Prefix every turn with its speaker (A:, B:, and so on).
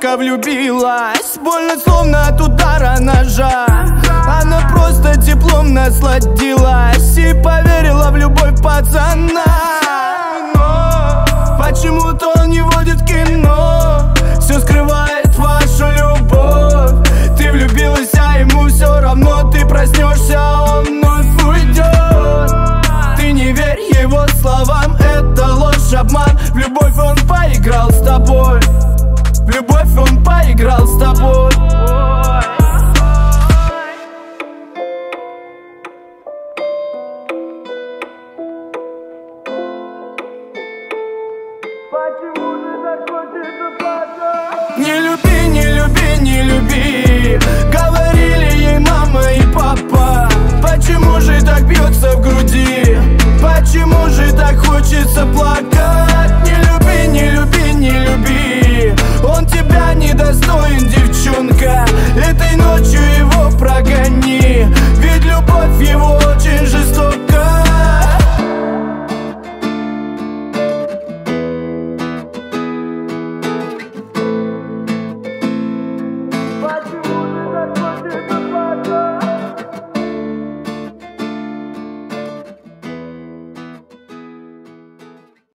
A: только влюбилась. Больно, словно от удара ножа. Она просто теплом насладилась и поверила в любовь пацана. Но почему-то он не водит кино, все скрывает вашу любовь. Ты влюбилась, а ему все равно. Ты проснешься, а он вновь уйдет. Ты не верь его словам, это ложь, обман. В любовь он поиграл с тобой. В любовь он поиграл с тобой. Не люби, не люби, не люби, говорили ей мама и папа. Почему же так бьется в груди? Почему же так хочется плакать?